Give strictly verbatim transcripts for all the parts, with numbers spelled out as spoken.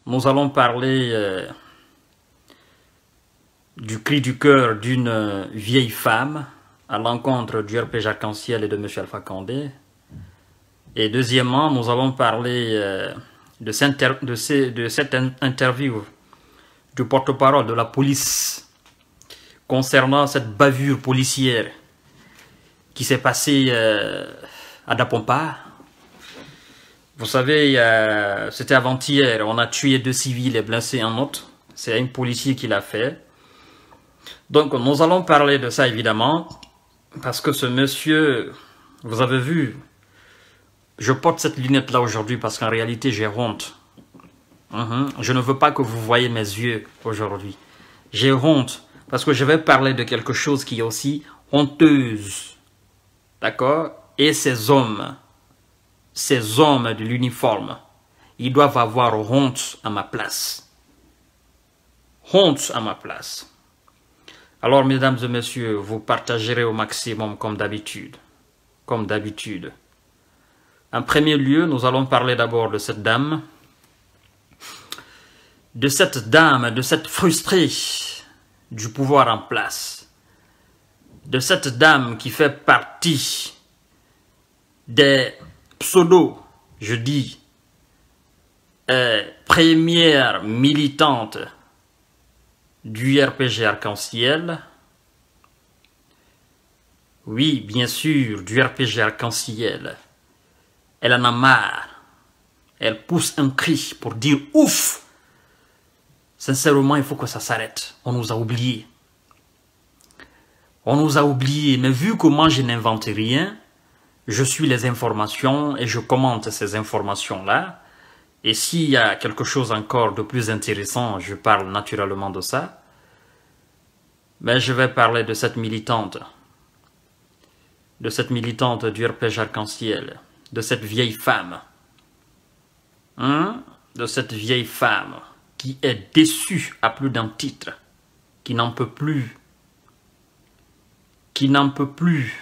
nous allons parler euh, du cri du cœur d'une euh, vieille femme à l'encontre du R P G Arc-en-Ciel et de M. Alpha Condé. Et deuxièmement, nous allons parler euh, de, cette de, ces, de cette interview du porte-parole de la police concernant cette bavure policière qui s'est passée euh, à Dapompa. Vous savez, euh, c'était avant-hier, on a tué deux civils et blessé un autre. C'est un policier qui l'a fait. Donc nous allons parler de ça évidemment, parce que ce monsieur, vous avez vu, je porte cette lunette-là aujourd'hui parce qu'en réalité j'ai honte. Mmh. Je ne veux pas que vous voyez mes yeux aujourd'hui. J'ai honte parce que je vais parler de quelque chose qui est aussi honteuse. D'accord? Et ces hommes, ces hommes de l'uniforme, ils doivent avoir honte à ma place. Honte à ma place. Alors, mesdames et messieurs, vous partagerez au maximum comme d'habitude. Comme d'habitude. En premier lieu, nous allons parler d'abord de cette dame. De cette dame, de cette frustrée du pouvoir en place. De cette dame qui fait partie des pseudo, je dis, euh, première militante du R P G Arc-en-Ciel. Oui, bien sûr, du R P G Arc-en-Ciel. Elle en a marre. Elle pousse un cri pour dire ouf. Sincèrement, il faut que ça s'arrête. On nous a oubliés. On nous a oubliés. Mais vu que moi, je n'invente rien, je suis les informations et je commente ces informations-là. Et s'il y a quelque chose encore de plus intéressant, je parle naturellement de ça. Mais je vais parler de cette militante. De cette militante du R P G Arc-en-Ciel. De cette vieille femme. Hein? De cette vieille femme qui est déçue à plus d'un titre. Qui n'en peut plus. Qui n'en peut plus.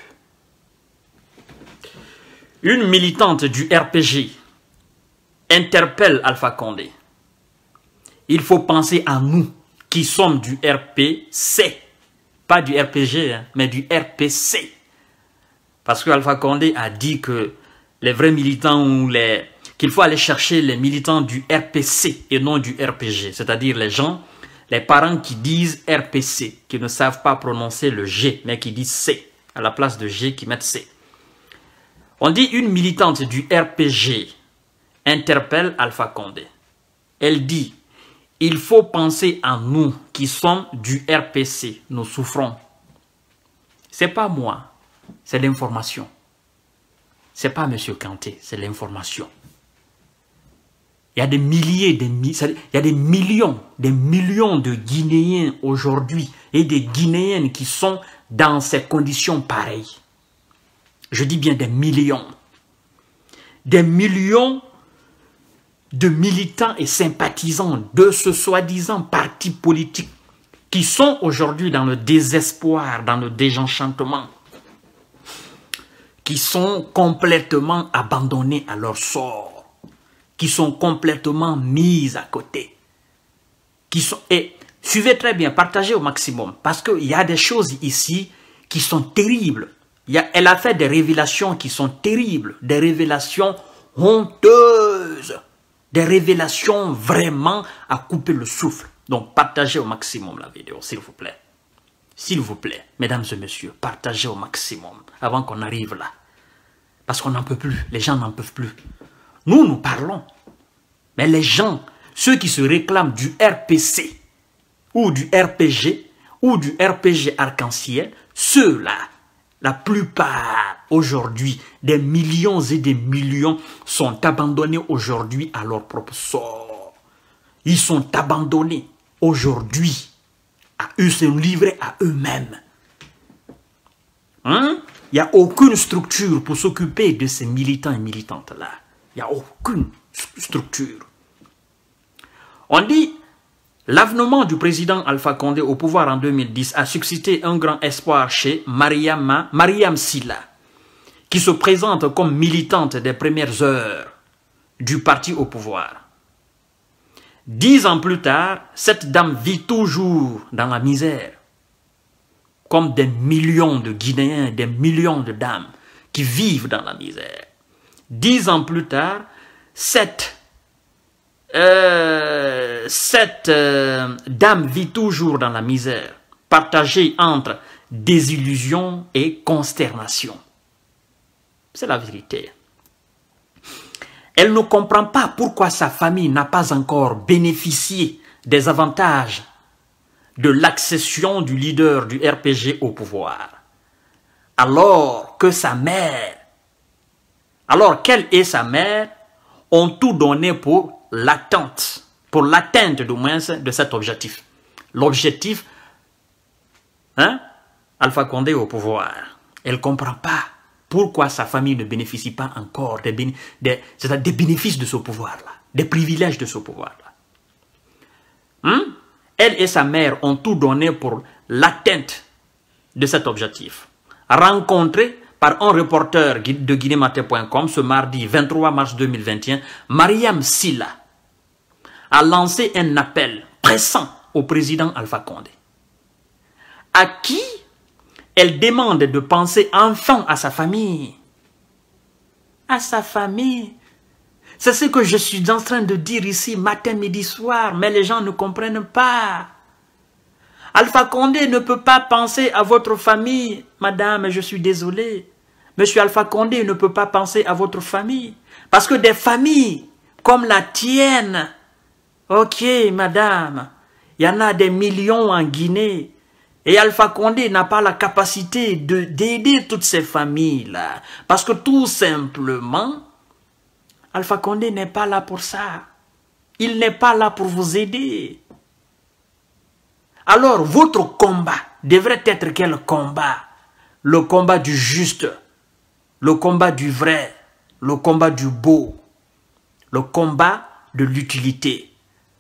Une militante du R P G interpelle Alpha Condé. Il faut penser à nous qui sommes du R P C. Pas du R P G, hein, mais du R P C. Parce que Alpha Condé a dit que les vrais militants ou les... qu'il faut aller chercher les militants du R P C et non du R P G. C'est-à-dire les gens, les parents qui disent R P C, qui ne savent pas prononcer le G, mais qui disent C. À la place de G, qui mettent C. On dit une militante du R P G interpelle Alpha Condé. Elle dit, il faut penser à nous qui sommes du R P C. Nous souffrons. C'est pas moi, c'est l'information. C'est pas M. Kanté, c'est l'information. Il y a des milliers, des mi il y a des millions, des millions de Guinéens aujourd'hui et des Guinéennes qui sont dans ces conditions pareilles. Je dis bien des millions. Des millions de militants et sympathisants de ce soi-disant parti politique qui sont aujourd'hui dans le désespoir, dans le désenchantement, qui sont complètement abandonnés à leur sort, qui sont complètement mis à côté, qui sont... Et suivez très bien, partagez au maximum, parce qu'il y a des choses ici qui sont terribles. Il y a, elle a fait des révélations qui sont terribles, des révélations honteuses, des révélations vraiment à couper le souffle. Donc partagez au maximum la vidéo, s'il vous plaît. S'il vous plaît, mesdames et messieurs, partagez au maximum avant qu'on arrive là. Parce qu'on n'en peut plus, les gens n'en peuvent plus. Nous, nous parlons. Mais les gens, ceux qui se réclament du R P C, ou du R P G, ou du R P G Arc-en-Ciel, ceux-là, la plupart aujourd'hui, des millions et des millions sont abandonnés aujourd'hui à leur propre sort. Ils sont abandonnés aujourd'hui. À eux, se livrer à eux-mêmes. Hein? Il n'y a aucune structure pour s'occuper de ces militants et militantes-là. Il n'y a aucune structure. On dit, l'avènement du président Alpha Condé au pouvoir en deux mille dix a suscité un grand espoir chez Mariama, Mariam Silla, qui se présente comme militante des premières heures du parti au pouvoir. Dix ans plus tard, cette dame vit toujours dans la misère, comme des millions de Guinéens, des millions de dames qui vivent dans la misère. Dix ans plus tard, cette, euh, cette euh, dame vit toujours dans la misère, partagée entre désillusion et consternation. C'est la vérité. Elle ne comprend pas pourquoi sa famille n'a pas encore bénéficié des avantages de l'accession du leader du R P G au pouvoir. Alors que sa mère, alors qu'elle et sa mère ont tout donné pour l'attente, pour l'atteinte du moins de cet objectif. L'objectif, hein, Alpha Condé au pouvoir. Elle ne comprend pas pourquoi sa famille ne bénéficie pas encore des, béné des, des bénéfices de ce pouvoir-là, des privilèges de ce pouvoir-là. Hein? Elle et sa mère ont tout donné pour l'atteinte de cet objectif. Rencontrée par un reporter de guinématin point com ce mardi vingt-trois mars deux mille vingt et un, Mariam Silla a lancé un appel pressant au président Alpha Condé, à qui elle demande de penser enfin à sa famille. À sa famille. C'est ce que je suis en train de dire ici matin, midi, soir, mais les gens ne comprennent pas. Alpha Condé ne peut pas penser à votre famille. Madame, je suis désolé. Monsieur Alpha Condé ne peut pas penser à votre famille. Parce que des familles comme la tienne, ok madame, il y en a des millions en Guinée. Et Alpha Condé n'a pas la capacité de d'aider toutes ces familles-là. Parce que tout simplement, Alpha Condé n'est pas là pour ça. Il n'est pas là pour vous aider. Alors, votre combat devrait être quel combat? Le combat du juste, le combat du vrai, le combat du beau, le combat de l'utilité.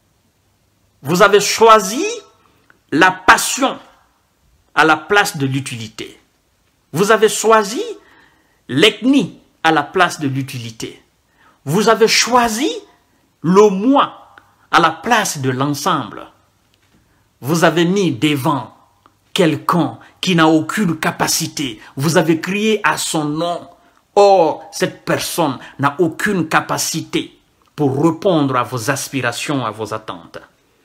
Vous avez choisi la passion à la place de l'utilité. Vous avez choisi l'ethnie à la place de l'utilité. Vous avez choisi le moi à la place de l'ensemble. Vous avez mis devant quelqu'un qui n'a aucune capacité. Vous avez crié à son nom. Or, cette personne n'a aucune capacité pour répondre à vos aspirations, à vos attentes.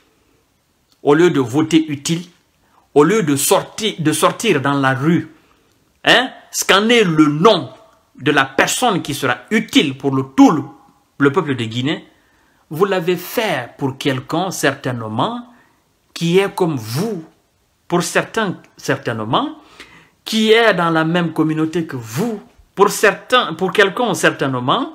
Au lieu de voter utile, au lieu de sortir, de sortir dans la rue, hein, scanner le nom de la personne qui sera utile pour le, tout le, le peuple de Guinée, vous l'avez fait pour quelqu'un certainement qui est comme vous, pour certains certainement, qui est dans la même communauté que vous, pour certains, pour quelqu'un certainement,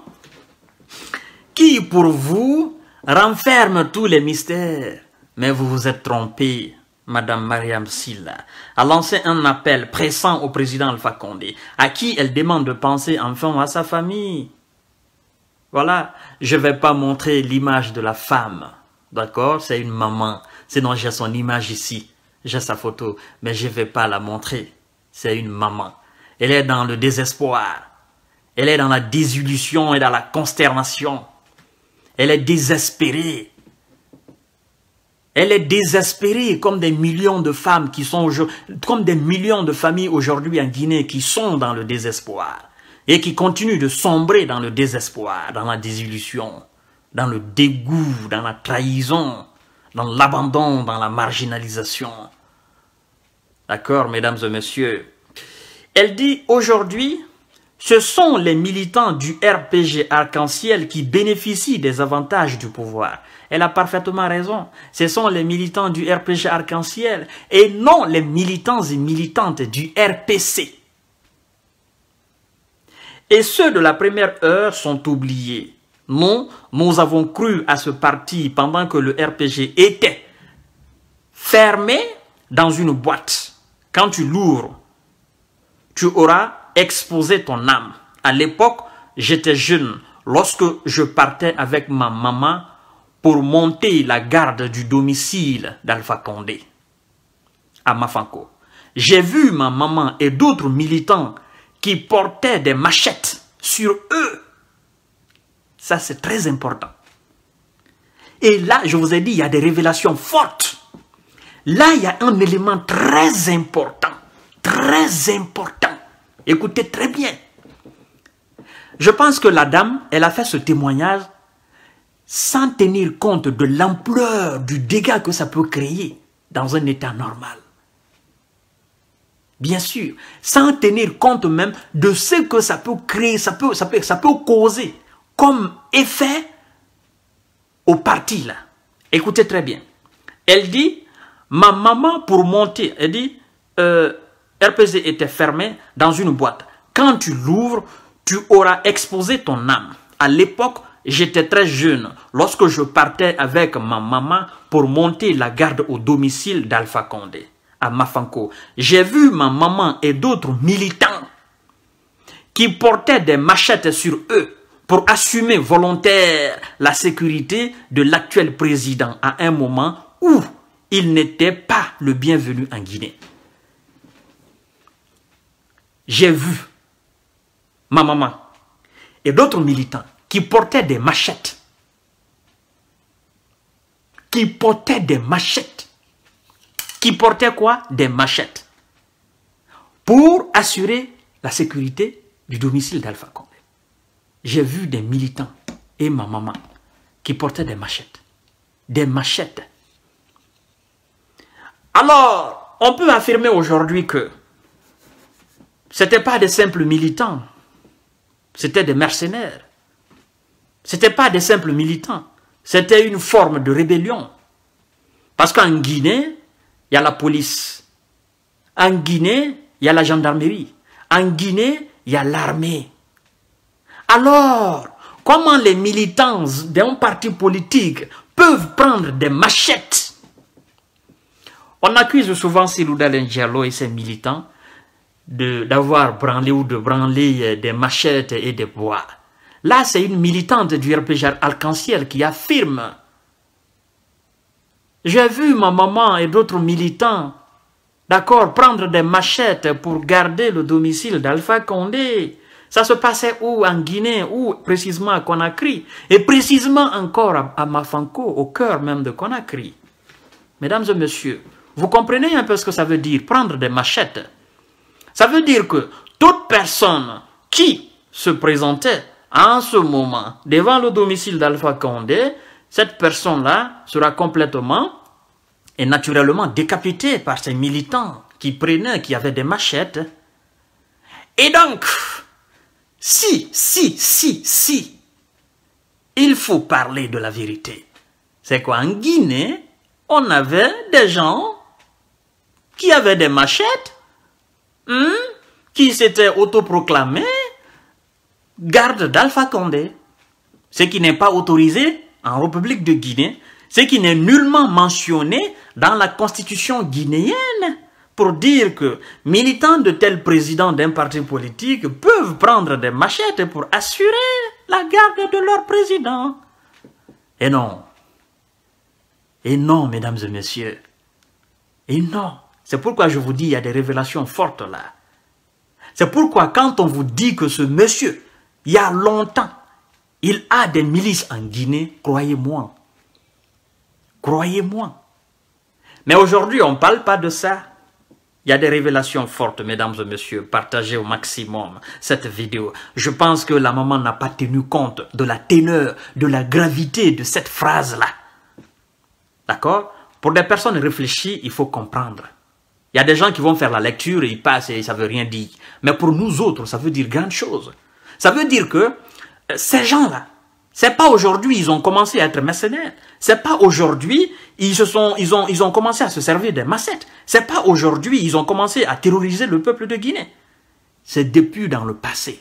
qui pour vous renferme tous les mystères. Mais vous vous êtes trompé. Madame Mariam Silla a lancé un appel pressant au président Alpha Condé, à qui elle demande de penser enfin à sa famille. Voilà, je ne vais pas montrer l'image de la femme, d'accord? C'est une maman, sinon j'ai son image ici, j'ai sa photo, mais je ne vais pas la montrer. C'est une maman. Elle est dans le désespoir, elle est dans la désillusion et dans la consternation. Elle est désespérée. Elle est désespérée comme des millions de femmes qui sont comme des millions de familles aujourd'hui en Guinée qui sont dans le désespoir et qui continuent de sombrer dans le désespoir, dans la désillusion, dans le dégoût, dans la trahison, dans l'abandon, dans la marginalisation. D'accord, mesdames et messieurs? Elle dit aujourd'hui, ce sont les militants du R P G Arc-en-Ciel qui bénéficient des avantages du pouvoir. Elle a parfaitement raison. Ce sont les militants du R P G Arc-en-Ciel et non les militants et militantes du R P C. Et ceux de la première heure sont oubliés. Nous, nous avons cru à ce parti pendant que le R P G était fermé dans une boîte. Quand tu l'ouvres, tu auras exposé ton âme. À l'époque, j'étais jeune lorsque je partais avec ma maman pour monter la garde du domicile d'Alpha Condé à Mafanko. J'ai vu ma maman et d'autres militants qui portaient des machettes sur eux. Ça, c'est très important. Et là, je vous ai dit, il y a des révélations fortes. Là, il y a un élément très important. Très important. Écoutez très bien. Je pense que la dame, elle a fait ce témoignage sans tenir compte de l'ampleur du dégât que ça peut créer dans un état normal. Bien sûr, sans tenir compte même de ce que ça peut créer, ça peut, ça peut, ça peut causer comme effet au parti là. Écoutez très bien. Elle dit, ma maman pour monter, elle dit, euh, R P G était fermé dans une boîte. Quand tu l'ouvres, tu auras exposé ton âme. À l'époque, j'étais très jeune lorsque je partais avec ma maman pour monter la garde au domicile d'Alpha Condé, à Mafanko. J'ai vu ma maman et d'autres militants qui portaient des machettes sur eux pour assumer volontaire la sécurité de l'actuel président à un moment où il n'était pas le bienvenu en Guinée. J'ai vu ma maman et d'autres militants qui portaient des machettes, qui portaient des machettes, qui portaient quoi? Des machettes, pour assurer la sécurité du domicile d'Alpha Condé. J'ai vu des militants et ma maman qui portaient des machettes, des machettes. Alors, on peut affirmer aujourd'hui que ce n'étaient pas des simples militants, c'était des mercenaires. Ce n'étaient pas des simples militants, c'était une forme de rébellion. Parce qu'en Guinée, il y a la police. En Guinée, il y a la gendarmerie. En Guinée, il y a l'armée. Alors, comment les militants d'un parti politique peuvent prendre des machettes? On accuse souvent Cellou Dalein Diallo et ses militants d'avoir branlé ou de branler des machettes et des bois. Là, c'est une militante du R P G Arc-en-Ciel qui affirme. J'ai vu ma maman et d'autres militants, d'accord, prendre des machettes pour garder le domicile d'Alpha Condé. Ça se passait où? En Guinée, ou précisément à Conakry, et précisément encore à, à Mafanko, au cœur même de Conakry. Mesdames et messieurs, vous comprenez un peu ce que ça veut dire, prendre des machettes? Ça veut dire que toute personne qui se présentait en ce moment devant le domicile d'Alpha Condé, cette personne-là sera complètement et naturellement décapitée par ces militants qui prenaient, qui avaient des machettes. Et donc, si, si, si, si, il faut parler de la vérité. C'est qu'en Guinée, on avait des gens qui avaient des machettes, hein, qui s'étaient autoproclamés garde d'Alpha Condé, ce qui n'est pas autorisé en République de Guinée, ce qui n'est nullement mentionné dans la constitution guinéenne pour dire que militants de tel président d'un parti politique peuvent prendre des machettes pour assurer la garde de leur président. Et non. Et non, mesdames et messieurs. Et non. C'est pourquoi je vous dis, il y a des révélations fortes là. C'est pourquoi quand on vous dit que ce monsieur, il y a longtemps, il a des milices en Guinée, croyez-moi. Croyez-moi. Mais aujourd'hui, on ne parle pas de ça. Il y a des révélations fortes, mesdames et messieurs. Partagez au maximum cette vidéo. Je pense que la maman n'a pas tenu compte de la teneur, de la gravité de cette phrase-là. D'accord? Pour des personnes réfléchies, il faut comprendre. Il y a des gens qui vont faire la lecture et ils passent et ça ne veut rien dire. Mais pour nous autres, ça veut dire grande chose. Ça veut dire que ces gens-là, c'est pas aujourd'hui ils ont commencé à être mercenaires. C'est pas aujourd'hui ils se sont, ils ont, ils ont commencé à se servir des machettes. C'est pas aujourd'hui ils ont commencé à terroriser le peuple de Guinée. C'est depuis dans le passé.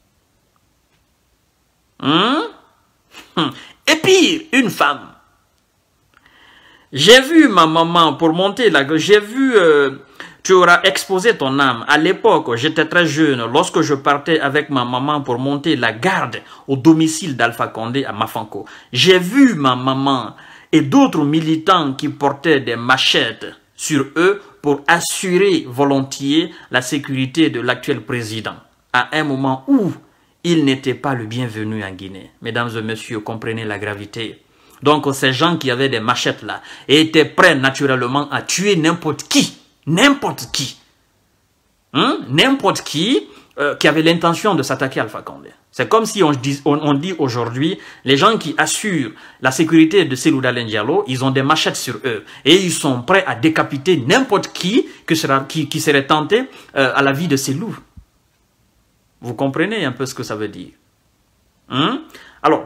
Hum? Et pire, une femme. J'ai vu ma maman pour monter la... J'ai vu... Euh, tu auras exposé ton âme. À l'époque, j'étais très jeune. Lorsque je partais avec ma maman pour monter la garde au domicile d'Alpha Condé à Mafanko, j'ai vu ma maman et d'autres militants qui portaient des machettes sur eux pour assurer volontiers la sécurité de l'actuel président, à un moment où il n'était pas le bienvenu en Guinée. Mesdames et messieurs, comprenez la gravité. Donc ces gens qui avaient des machettes là étaient prêts naturellement à tuer n'importe qui, n'importe qui, hein? n'importe qui euh, qui avait l'intention de s'attaquer à Alpha Condé. C'est comme si on dit, on, on dit aujourd'hui, les gens qui assurent la sécurité de Cellou Dalein Diallo, ils ont des machettes sur eux et ils sont prêts à décapiter n'importe qui, que sera, qui qui serait tenté euh, à la vie de Cellou. Vous comprenez un peu ce que ça veut dire? Hein? Alors,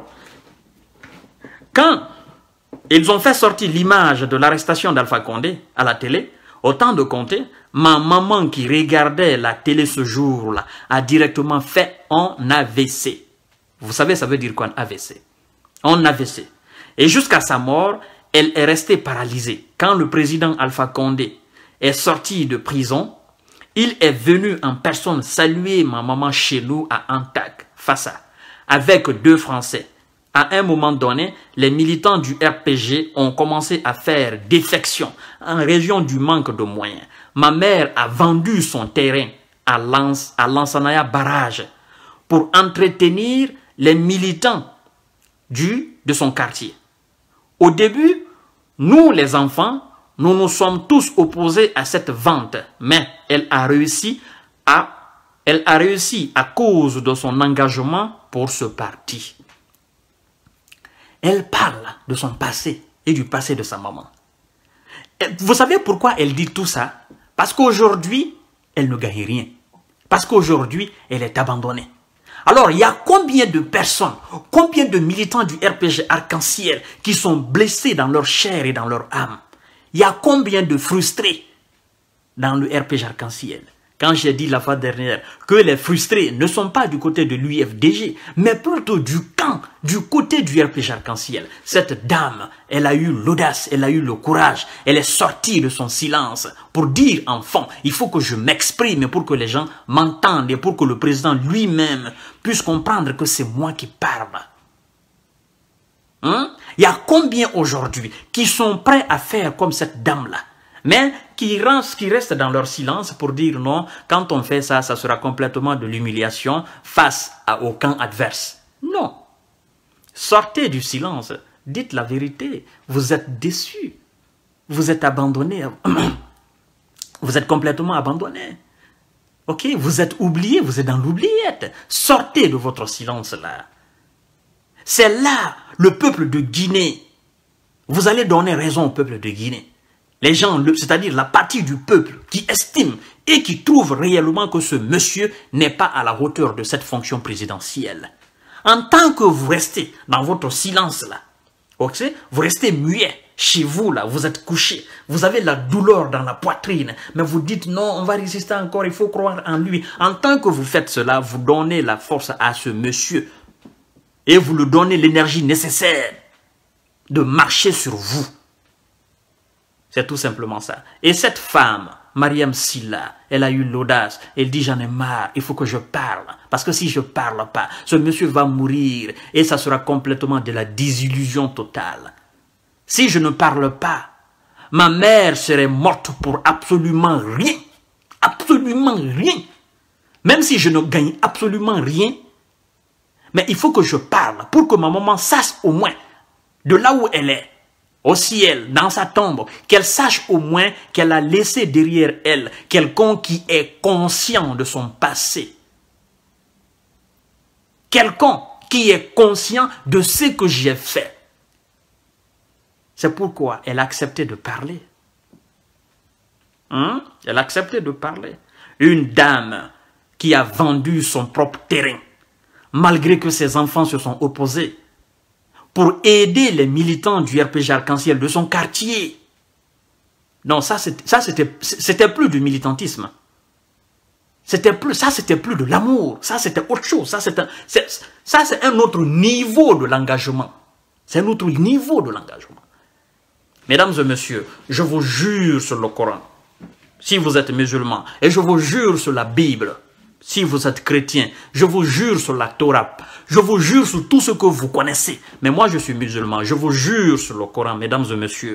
quand ils ont fait sortir l'image de l'arrestation d'Alpha Condé à la télé, autant de compter, ma maman qui regardait la télé ce jour-là a directement fait un A V C. Vous savez, ça veut dire quoi un A V C? Un A V C. Et jusqu'à sa mort, elle est restée paralysée. Quand le président Alpha Condé est sorti de prison, il est venu en personne saluer ma maman chez nous à Antac, Fassa, avec deux Français. À un moment donné, les militants du R P G ont commencé à faire défection en raison du manque de moyens. Ma mère a vendu son terrain à Lans, à Lansanaya Barrage pour entretenir les militants du, de son quartier. Au début, nous les enfants, nous nous sommes tous opposés à cette vente, mais elle a réussi à, elle a réussi à cause de son engagement pour ce parti. Elle parle de son passé et du passé de sa maman. Et vous savez pourquoi elle dit tout ça? Parce qu'aujourd'hui, elle ne gagne rien. Parce qu'aujourd'hui, elle est abandonnée. Alors, il y a combien de personnes, combien de militants du R P G Arc-en-Ciel qui sont blessés dans leur chair et dans leur âme? Il y a combien de frustrés dans le R P G Arc-en-Ciel? Quand j'ai dit la fois dernière que les frustrés ne sont pas du côté de l'U F D G, mais plutôt du camp, du côté du R P G Arc-en-Ciel. Cette dame, elle a eu l'audace, elle a eu le courage, elle est sortie de son silence pour dire, enfant, il faut que je m'exprime pour que les gens m'entendent et pour que le président lui-même puisse comprendre que c'est moi qui parle. Hein? Il y a combien aujourd'hui qui sont prêts à faire comme cette dame-là? Mais qui restent dans leur silence pour dire non, quand on fait ça, ça sera complètement de l'humiliation face à, au camp adverse. Non. Sortez du silence, dites la vérité. Vous êtes déçus, vous êtes abandonnés, vous êtes complètement abandonnés. Ok, vous êtes oubliés, vous êtes dans l'oubliette. Sortez de votre silence là. C'est là le peuple de Guinée. Vous allez donner raison au peuple de Guinée. Les gens, c'est-à-dire la partie du peuple qui estime et qui trouve réellement que ce monsieur n'est pas à la hauteur de cette fonction présidentielle. En tant que vous restez dans votre silence là, okay, vous restez muet chez vous là, vous êtes couché, vous avez la douleur dans la poitrine, mais vous dites non, on va résister encore, il faut croire en lui. En tant que vous faites cela, vous donnez la force à ce monsieur et vous lui donnez l'énergie nécessaire de marcher sur vous. C'est tout simplement ça. Et cette femme, Mariam Silla, elle a eu l'audace. Elle dit, j'en ai marre, il faut que je parle. Parce que si je ne parle pas, ce monsieur va mourir. Et ça sera complètement de la désillusion totale. Si je ne parle pas, ma mère serait morte pour absolument rien. Absolument rien. Même si je ne gagne absolument rien. Mais il faut que je parle pour que ma maman sache au moins de là où elle est. Au ciel, dans sa tombe, qu'elle sache au moins qu'elle a laissé derrière elle quelqu'un qui est conscient de son passé. Quelqu'un qui est conscient de ce que j'ai fait. C'est pourquoi elle a accepté de parler. Hein? Elle a accepté de parler. Une dame qui a vendu son propre terrain, malgré que ses enfants se sont opposés, pour aider les militants du R P G Arc-en-Ciel de son quartier. Non, ça c'était plus du militantisme. C'était plus, ça c'était plus de l'amour. Ça c'était autre chose. Ça c'est un, ça c'est un autre niveau de l'engagement. C'est un autre niveau de l'engagement. Mesdames et messieurs, je vous jure sur le Coran, si vous êtes musulmans, et je vous jure sur la Bible, si vous êtes chrétien, je vous jure sur la Torah, je vous jure sur tout ce que vous connaissez. Mais moi, je suis musulman, je vous jure sur le Coran, mesdames et messieurs.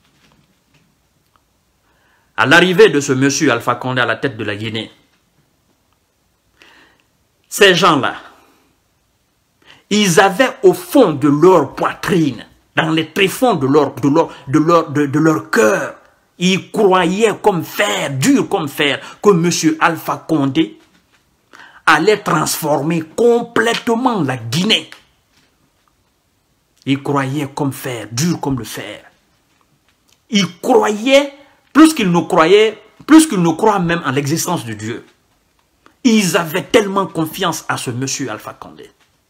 À l'arrivée de ce monsieur Alpha Condé à la tête de la Guinée, ces gens-là, ils avaient au fond de leur poitrine dans les tréfonds de leur, de leur, de leur, de, de leur cœur, ils croyaient comme fer, dur comme fer, que M. Alpha Condé allait transformer complètement la Guinée. Ils croyaient comme fer, dur comme le fer. Ils croyaient, plus qu'ils ne croyaient, plus qu'ils ne croient même en l'existence de Dieu. Ils avaient tellement confiance à ce monsieur Alpha Condé.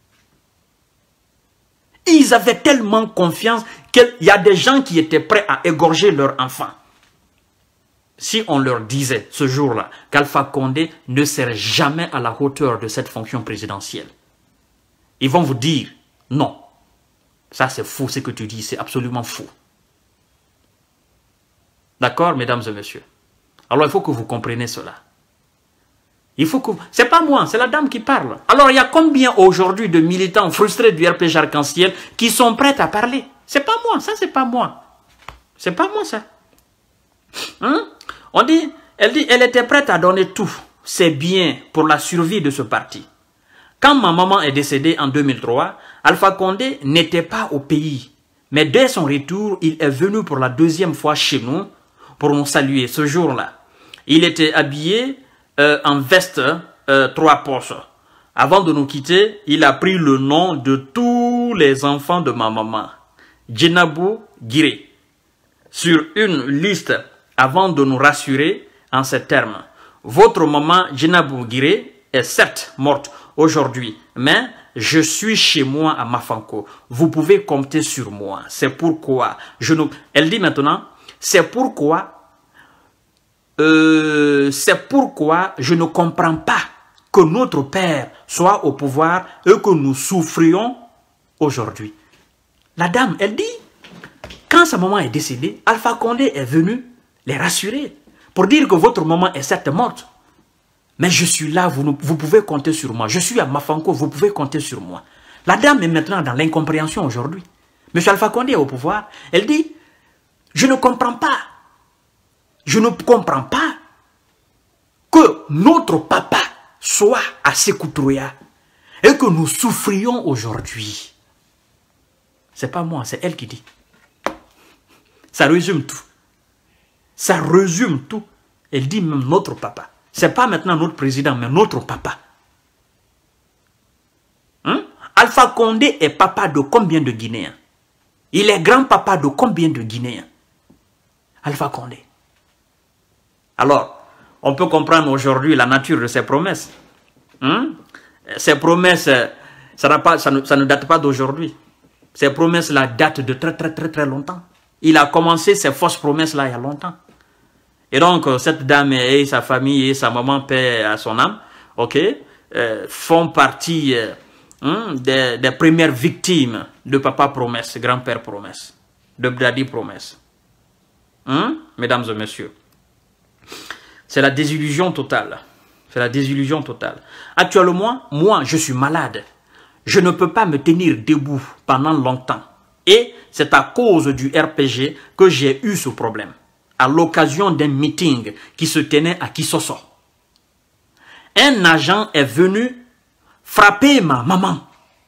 Ils avaient tellement confiance qu'il y a des gens qui étaient prêts à égorger leurs enfants. Si on leur disait ce jour-là qu'Alpha Condé ne serait jamais à la hauteur de cette fonction présidentielle, ils vont vous dire non. Ça c'est faux, ce que tu dis, c'est absolument faux. D'accord, mesdames et messieurs? Alors il faut que vous compreniez cela. Il faut que... C'est pas moi, c'est la dame qui parle. Alors il y a combien aujourd'hui de militants frustrés du R P G Arc-en-Ciel qui sont prêts à parler? C'est pas moi, ça c'est pas moi. C'est pas moi ça. Hein? On dit, elle dit, elle était prête à donner tout. C'est bien pour la survie de ce parti. Quand ma maman est décédée en deux mille trois, Alpha Condé n'était pas au pays. Mais dès son retour, il est venu pour la deuxième fois chez nous pour nous saluer ce jour-là. Il était habillé euh, en veste euh, trois poches. Avant de nous quitter, il a pris le nom de tous les enfants de ma maman, Djenabou Guiré, sur une liste avant de nous rassurer en ces termes. Votre maman Djenabou Guiré est certes morte aujourd'hui, mais je suis chez moi à Mafanko. Vous pouvez compter sur moi. C'est pourquoi je ne... Elle dit maintenant, c'est pourquoi, euh, c'est pourquoi je ne comprends pas que notre père soit au pouvoir et que nous souffrions aujourd'hui. La dame, elle dit, quand sa maman est décédée, Alpha Condé est venu les rassurer pour dire que votre maman est certes morte. Mais je suis là, vous, vous pouvez compter sur moi. Je suis à Mafanko, vous pouvez compter sur moi. La dame est maintenant dans l'incompréhension aujourd'hui. Monsieur Alpha Condé est au pouvoir. Elle dit, je ne comprends pas. Je ne comprends pas que notre papa soit à Sékou Touré et que nous souffrions aujourd'hui. C'est pas moi, c'est elle qui dit. Ça résume tout. Ça résume tout. Elle dit même notre papa. Ce n'est pas maintenant notre président, mais notre papa. Hein? Alpha Condé est papa de combien de Guinéens? Il est grand-papa de combien de Guinéens? Alpha Condé. Alors, on peut comprendre aujourd'hui la nature de ses promesses. Hein? Ces promesses, ça, pas, ça, ne, ça ne date pas d'aujourd'hui. Ces promesses-là datent de très très très très longtemps. Il a commencé ces fausses promesses-là il y a longtemps. Et donc, cette dame et sa famille et sa maman, paix à son âme, ok, euh, font partie euh, hein, des, des premières victimes de Papa Promesse, Grand-Père Promesse, de Daddy Promesse. Hein, mesdames et messieurs, c'est la désillusion totale. C'est la désillusion totale. Actuellement, moi, je suis malade. Je ne peux pas me tenir debout pendant longtemps. Et c'est à cause du R P G que j'ai eu ce problème. À l'occasion d'un meeting qui se tenait à Kisosso. Un agent est venu frapper ma maman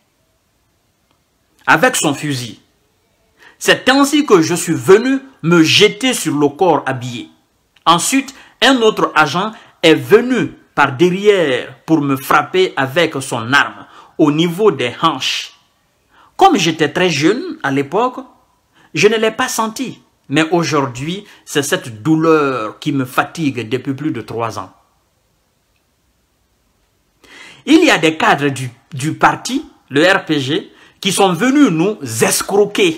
avec son fusil. C'est ainsi que je suis venu me jeter sur le corps habillé. Ensuite, un autre agent est venu par derrière pour me frapper avec son arme au niveau des hanches. Comme j'étais très jeune à l'époque, je ne l'ai pas senti. Mais aujourd'hui, c'est cette douleur qui me fatigue depuis plus de trois ans. Il y a des cadres du, du parti, le R P G, qui sont venus nous escroquer.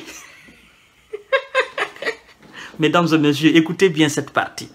Mesdames et messieurs, écoutez bien cette partie.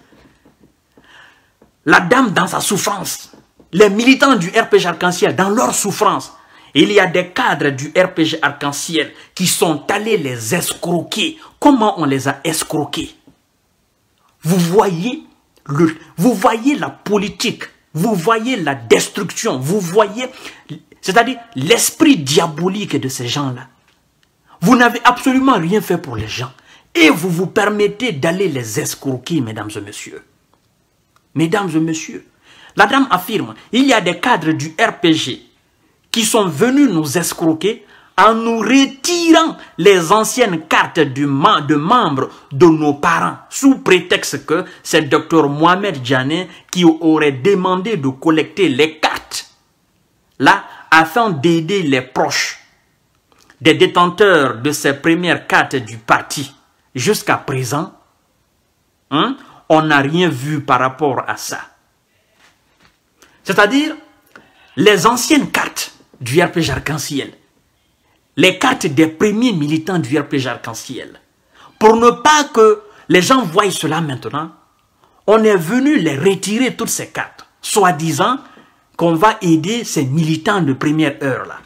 La dame dans sa souffrance, les militants du R P G Arc-en-Ciel dans leur souffrance, il y a des cadres du R P G Arc-en-Ciel qui sont allés les escroquer. Comment on les a escroqués? Vous voyez, le, vous voyez la politique, vous voyez la destruction, vous voyez, c'est-à-dire l'esprit diabolique de ces gens-là. Vous n'avez absolument rien fait pour les gens. Et vous vous permettez d'aller les escroquer, mesdames et messieurs. Mesdames et messieurs, la dame affirme, il y a des cadres du R P G qui sont venus nous escroquer en nous retirant les anciennes cartes du de membres de nos parents, sous prétexte que c'est docteur Mohamed Djané qui aurait demandé de collecter les cartes, là, afin d'aider les proches des détenteurs de ces premières cartes du parti. Jusqu'à présent, hein, on n'a rien vu par rapport à ça. C'est-à-dire, les anciennes cartes du R P G Arc-en-Ciel, les cartes des premiers militants du R P G Arc-en-Ciel, pour ne pas que les gens voient cela maintenant, on est venu les retirer toutes ces cartes, soi-disant qu'on va aider ces militants de première heure là.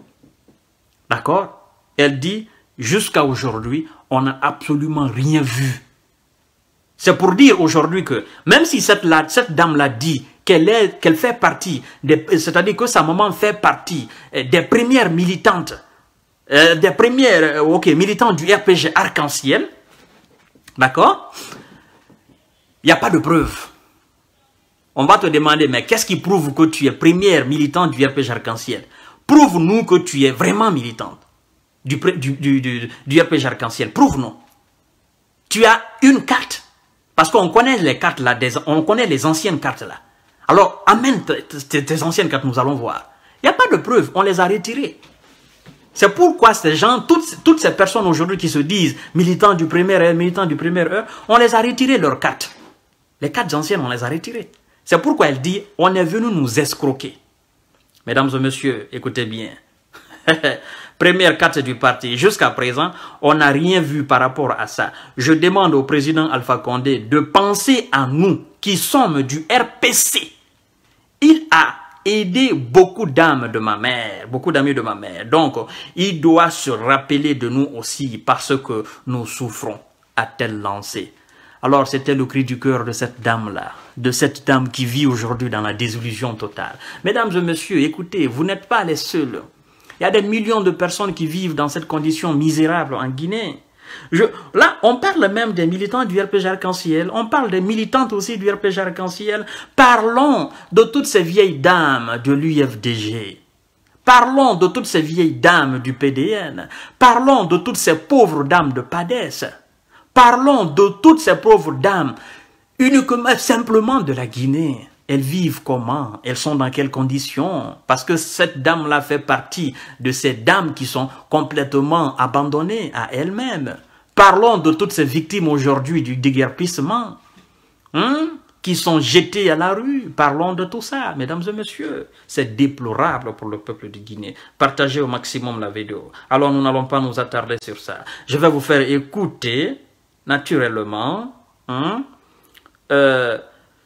D'accord? Elle dit, jusqu'à aujourd'hui, on n'a absolument rien vu. C'est pour dire aujourd'hui que, même si cette, la, cette dame-là dit qu'elle qu'elle fait partie, c'est-à-dire que sa maman fait partie euh, des premières militantes, euh, des premières, euh, ok, militantes du R P G Arc-en-Ciel, d'accord? Il n'y a pas de preuve. On va te demander, mais qu'est-ce qui prouve que tu es première militante du R P G Arc-en-Ciel? Prouve-nous que tu es vraiment militante du, du, du, du, du R P G Arc-en-Ciel. Prouve-nous. Tu as une carte. Parce qu'on connaît les cartes là, des, on connaît les anciennes cartes là. Alors, amène tes, tes anciennes cartes, nous allons voir. Il n'y a pas de preuve, on les a retirées. C'est pourquoi ces gens, toutes, toutes ces personnes aujourd'hui qui se disent militants du première heure, militants du première heure, on les a retirées leurs cartes. Les cartes anciennes, on les a retirées. C'est pourquoi elle dit, on est venu nous escroquer. Mesdames et messieurs, écoutez bien. Première carte du parti. Jusqu'à présent, on n'a rien vu par rapport à ça. Je demande au président Alpha Condé de penser à nous qui sommes du R P C. Il a aidé beaucoup d'âmes de ma mère, beaucoup d'amis de ma mère. Donc, il doit se rappeler de nous aussi parce que nous souffrons, a-t-elle lancé. Alors, c'était le cri du cœur de cette dame-là, de cette dame qui vit aujourd'hui dans la désillusion totale. Mesdames et messieurs, écoutez, vous n'êtes pas les seuls. Il y a des millions de personnes qui vivent dans cette condition misérable en Guinée. Je, là, on parle même des militants du R P G Arc-en-Ciel. On parle des militantes aussi du R P G Arc-en-Ciel. Parlons de toutes ces vieilles dames de l'U F D G. Parlons de toutes ces vieilles dames du P D N. Parlons de toutes ces pauvres dames de PADES. Parlons de toutes ces pauvres dames, uniquement, simplement de la Guinée. Elles vivent comment? Elles sont dans quelles conditions? Parce que cette dame-là fait partie de ces dames qui sont complètement abandonnées à elles-mêmes. Parlons de toutes ces victimes aujourd'hui du déguerpissement, hein, qui sont jetées à la rue. Parlons de tout ça, mesdames et messieurs. C'est déplorable pour le peuple de Guinée. Partagez au maximum la vidéo. Alors nous n'allons pas nous attarder sur ça. Je vais vous faire écouter, naturellement, hein, euh,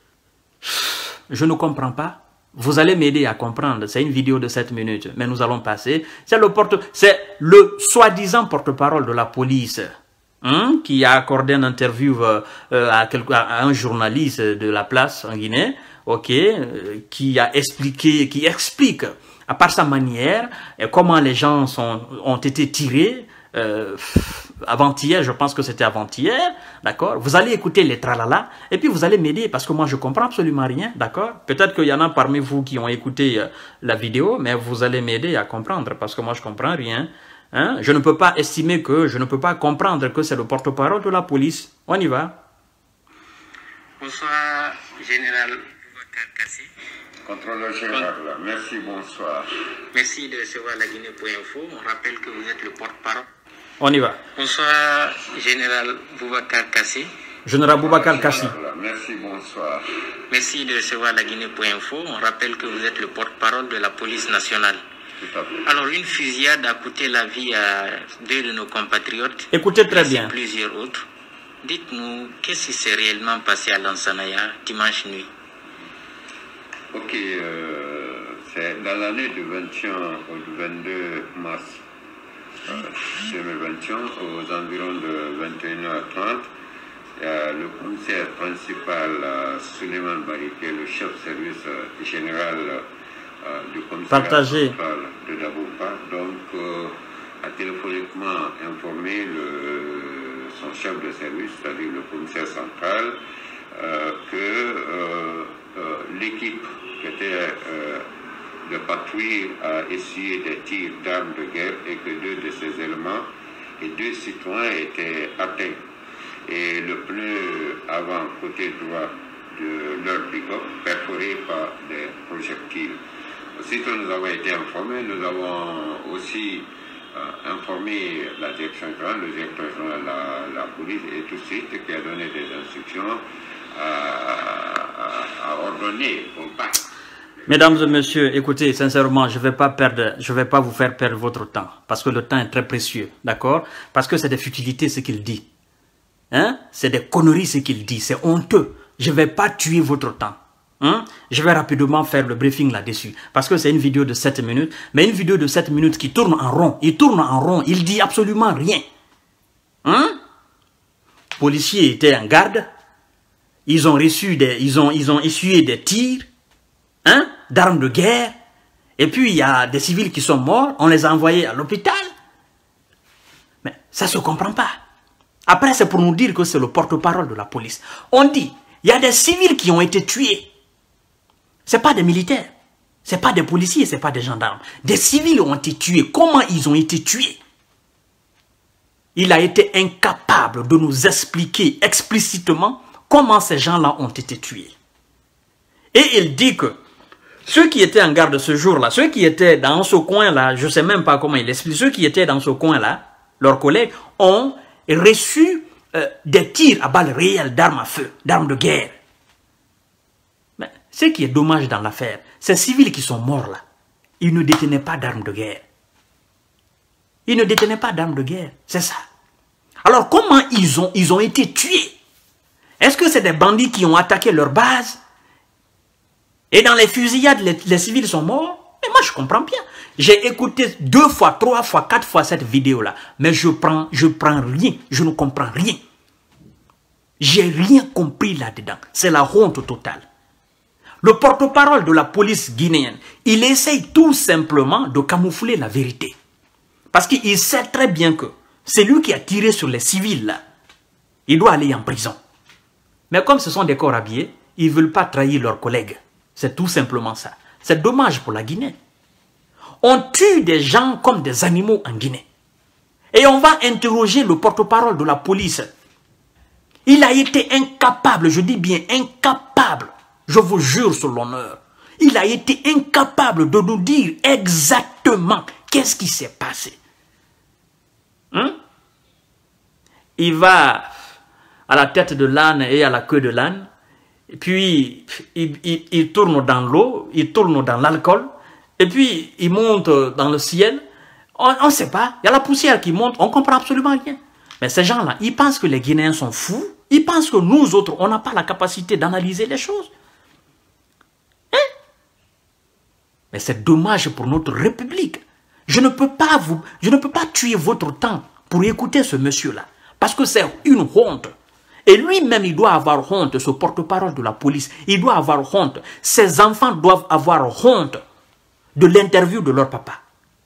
je ne comprends pas. Vous allez m'aider à comprendre. C'est une vidéo de sept minutes, mais nous allons passer. C'est le porte, c'est le soi-disant porte-parole de la police, hein, qui a accordé une interview euh, à, quelque, à un journaliste de la place en Guinée, ok, euh, qui a expliqué, qui explique à part sa manière comment les gens sont, ont été tirés. Euh, avant-hier, je pense que c'était avant-hier, d'accord? Vous allez écouter les tralala et puis vous allez m'aider parce que moi je comprends absolument rien, d'accord? Peut-être qu'il y en a parmi vous qui ont écouté euh, la vidéo, mais vous allez m'aider à comprendre parce que moi je comprends rien. Hein? Je ne peux pas estimer que, je ne peux pas comprendre que c'est le porte-parole de la police. On y va. Bonsoir, Général Kassi. Contrôleur général, merci, bonsoir. Merci de recevoir la Guinée.info. On rappelle que vous êtes le porte-parole. On y va. Bonsoir, Général Boubacar Kassi. Général Boubacar Kassi. Merci, bonsoir. Merci de recevoir la Guinée.info. On rappelle que vous êtes le porte-parole de la police nationale. Tout à fait. Alors, une fusillade a coûté la vie à deux de nos compatriotes. Écoutez très bien. Et plusieurs autres. Dites-nous, qu'est-ce qui s'est réellement passé à Lansanaïa dimanche nuit? Ok, euh, c'est dans l'année du vingt et un au vingt-deux mars euh, deux mille vingt et un, aux environs de vingt et une heures trente, euh, le commissaire principal euh, Suleiman Bari, qui est le chef service euh, général euh, du commissariat central de Dabouba, donc euh, a téléphoniquement informé le, son chef de service, c'est-à-dire le commissaire central, euh, que euh, euh, l'équipe qui était euh, de patrouille a essuyé des tirs d'armes de guerre et que deux de ces éléments et deux citoyens étaient atteints. Et le pneu avant côté droit de leur pick-up perforé par des projectiles. Aussitôt nous avons été informés, nous avons aussi euh, informé la direction générale, le directeur général de la, la police et tout de suite qui a donné des instructions à, à, à ordonner au P A C. Mesdames et messieurs, écoutez, sincèrement, je ne vais pas perdre, je vais pas vous faire perdre votre temps, parce que le temps est très précieux, d'accord? Parce que c'est des futilités ce qu'il dit. Hein? C'est des conneries ce qu'il dit, c'est honteux. Je ne vais pas tuer votre temps. Hein? Je vais rapidement faire le briefing là-dessus, parce que c'est une vidéo de sept minutes, mais une vidéo de sept minutes qui tourne en rond, il tourne en rond, il dit absolument rien. Hein? Policiers étaient en garde, ils ont reçu des, ils ont, ils ont essuyé des tirs, hein, d'armes de guerre, et puis il y a des civils qui sont morts, on les a envoyés à l'hôpital. Mais ça ne se comprend pas. Après, c'est pour nous dire que c'est le porte-parole de la police. On dit, il y a des civils qui ont été tués. Ce n'est pas des militaires, ce n'est pas des policiers, ce n'est pas des gendarmes. Des civils ont été tués. Comment ils ont été tués? Il a été incapable de nous expliquer explicitement comment ces gens-là ont été tués. Et il dit que ceux qui étaient en garde ce jour-là, ceux qui étaient dans ce coin-là, je ne sais même pas comment il explique, ceux qui étaient dans ce coin-là, leurs collègues, ont reçu euh, des tirs à balles réelles d'armes à feu, d'armes de guerre. Mais ce qui est dommage dans l'affaire, ces civils qui sont morts là, ils ne détenaient pas d'armes de guerre. Ils ne détenaient pas d'armes de guerre, c'est ça. Alors comment ils ont, ils ont été tués? Est-ce que c'est des bandits qui ont attaqué leur base? Et dans les fusillades, les, les civils sont morts? Mais moi, je comprends bien. J'ai écouté deux fois, trois fois, quatre fois cette vidéo-là. Mais je prends, je prends rien. Je ne comprends rien. J'ai rien compris là-dedans. C'est la honte totale. Le porte-parole de la police guinéenne, il essaye tout simplement de camoufler la vérité. Parce qu'il sait très bien que c'est lui qui a tiré sur les civils là. Il doit aller en prison. Mais comme ce sont des corps habillés, ils ne veulent pas trahir leurs collègues. C'est tout simplement ça. C'est dommage pour la Guinée. On tue des gens comme des animaux en Guinée. Et on va interroger le porte-parole de la police. Il a été incapable, je dis bien incapable, je vous jure sur l'honneur. Il a été incapable de nous dire exactement qu'est-ce qui s'est passé. Hein? Il va à la tête de l'âne et à la queue de l'âne. Et puis, il, il, il tourne dans l'eau, il tourne dans l'alcool, et puis il monte dans le ciel. On ne sait pas, il y a la poussière qui monte, on ne comprend absolument rien. Mais ces gens-là, ils pensent que les Guinéens sont fous, ils pensent que nous autres, on n'a pas la capacité d'analyser les choses. Hein? Mais c'est dommage pour notre République. Je ne peux pas vous, je ne peux pas tuer votre temps pour écouter ce monsieur-là, parce que c'est une honte. Et lui-même, il doit avoir honte, ce porte-parole de la police. Il doit avoir honte. Ses enfants doivent avoir honte de l'interview de leur papa.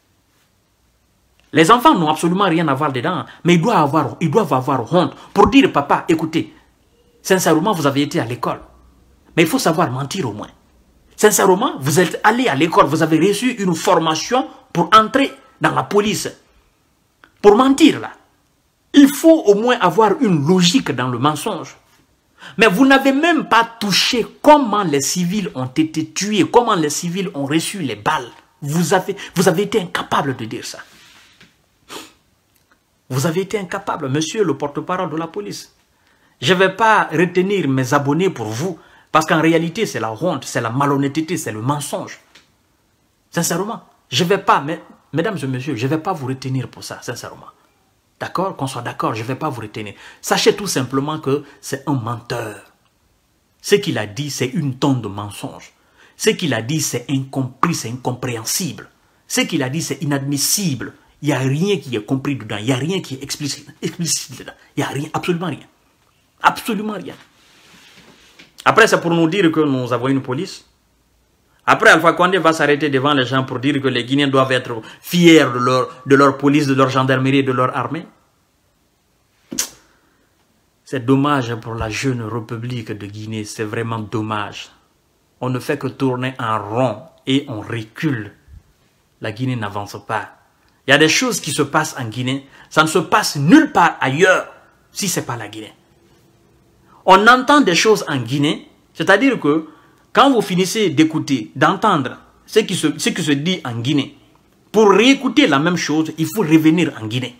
Les enfants n'ont absolument rien à voir dedans, mais ils doivent avoir, ils doivent avoir honte pour dire, papa, écoutez, sincèrement, vous avez été à l'école. Mais il faut savoir mentir au moins. Sincèrement, vous êtes allé à l'école, vous avez reçu une formation pour entrer dans la police. Pour mentir, là. Il faut au moins avoir une logique dans le mensonge. Mais vous n'avez même pas touché comment les civils ont été tués, comment les civils ont reçu les balles. Vous avez, vous avez été incapable de dire ça. Vous avez été incapable, monsieur le porte-parole de la police. Je ne vais pas retenir mes abonnés pour vous, parce qu'en réalité, c'est la honte, c'est la malhonnêteté, c'est le mensonge. Sincèrement, je ne vais pas, mais, mesdames et messieurs, je ne vais pas vous retenir pour ça, sincèrement. D'accord? Qu'on soit d'accord, je ne vais pas vous retenir. Sachez tout simplement que c'est un menteur. Ce qu'il a dit, c'est une tonne de mensonges. Ce qu'il a dit, c'est incompris, c'est incompréhensible. Ce qu'il a dit, c'est inadmissible. Il n'y a rien qui est compris dedans. Il n'y a rien qui est explicite, explicite dedans. Il n'y a rien, absolument rien. Absolument rien. Après, c'est pour nous dire que nous avons une police. Après, Alpha Condé va s'arrêter devant les gens pour dire que les Guinéens doivent être fiers de leur, de leur police, de leur gendarmerie et de leur armée. C'est dommage pour la jeune République de Guinée, c'est vraiment dommage. On ne fait que tourner en rond. et on recule. La Guinée n'avance pas. Il y a des choses qui se passent en Guinée, ça ne se passe nulle part ailleurs si ce n'est pas la Guinée. On entend des choses en Guinée, c'est-à-dire que quand vous finissez d'écouter, d'entendre ce qui se, ce qui se dit en Guinée, pour réécouter la même chose, il faut revenir en Guinée.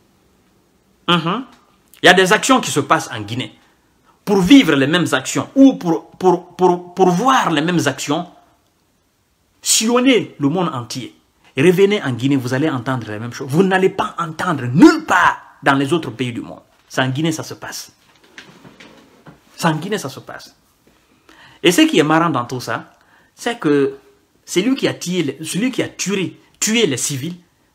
Mm-hmm. Il y a des actions qui se passent en Guinée. Pour vivre les mêmes actions ou pour, pour, pour, pour voir les mêmes actions, sillonnez le monde entier. Revenez en Guinée, vous allez entendre les mêmes choses. Vous n'allez pas entendre nulle part dans les autres pays du monde. C'est en Guinée ça se passe. C'est en Guinée ça se passe. Et ce qui est marrant dans tout ça, c'est que celui qui a tué, celui qui a tué, tué les civils,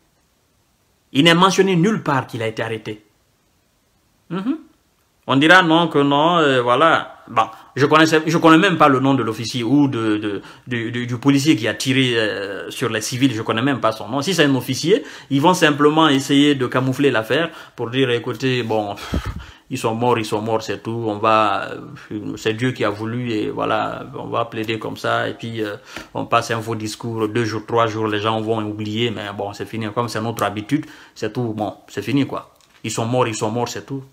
il n'est mentionné nulle part qu'il a été arrêté. Mm-hmm. On dira non, que non, euh, voilà. Bon, je connais, je connais même pas le nom de l'officier ou de, de, de, de, du policier qui a tiré euh, sur les civils, je connais même pas son nom. Si c'est un officier, ils vont simplement essayer de camoufler l'affaire pour dire, écoutez, bon, pff, ils sont morts, ils sont morts, c'est tout, on va, euh, c'est Dieu qui a voulu et voilà, on va plaider comme ça et puis euh, on passe un faux discours, deux jours, trois jours, les gens vont oublier, mais bon, c'est fini, comme c'est notre habitude, c'est tout, bon, c'est fini quoi. Ils sont morts, ils sont morts, c'est tout.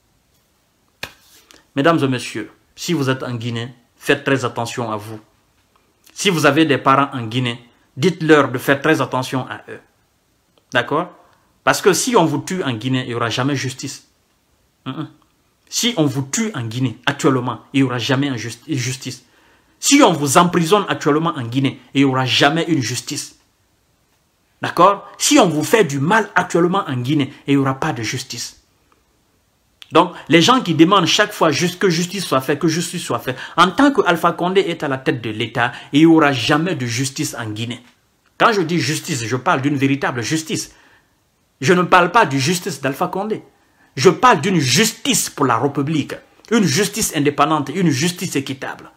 Mesdames et messieurs, si vous êtes en Guinée, faites très attention à vous. Si vous avez des parents en Guinée, dites-leur de faire très attention à eux. D'accord? Parce que si on vous tue en Guinée, il n'y aura jamais justice. Mm-mm. Si on vous tue en Guinée, actuellement, il n'y aura jamais une justice. Si on vous emprisonne actuellement en Guinée, il n'y aura jamais une justice. D'accord? Si on vous fait du mal actuellement en Guinée, il n'y aura pas de justice. Donc, les gens qui demandent chaque fois juste que justice soit faite, que justice soit faite, en tant que Alpha Condé est à la tête de l'État, il n'y aura jamais de justice en Guinée. Quand je dis justice, je parle d'une véritable justice. Je ne parle pas de justice d'Alpha Condé. Je parle d'une justice pour la République. Une justice indépendante, une justice équitable.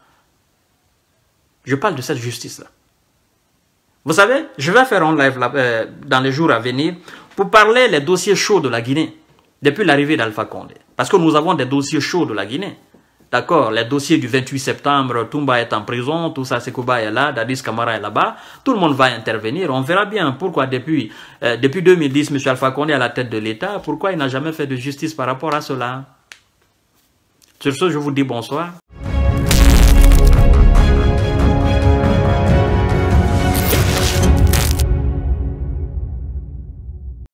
Je parle de cette justice-là. Vous savez, je vais faire un live là, euh, dans les jours à venir pour parler les dossiers chauds de la Guinée. Depuis l'arrivée d'Alpha Condé. Parce que nous avons des dossiers chauds de la Guinée. D'accord, les dossiers du vingt-huit septembre, Toumba est en prison, tout ça, Sekouba est là, Dadis Camara est là-bas. Tout le monde va intervenir. On verra bien pourquoi depuis, euh, depuis deux mille dix, M. Alpha Condé est à la tête de l'État, pourquoi il n'a jamais fait de justice par rapport à cela. Sur ce, je vous dis bonsoir.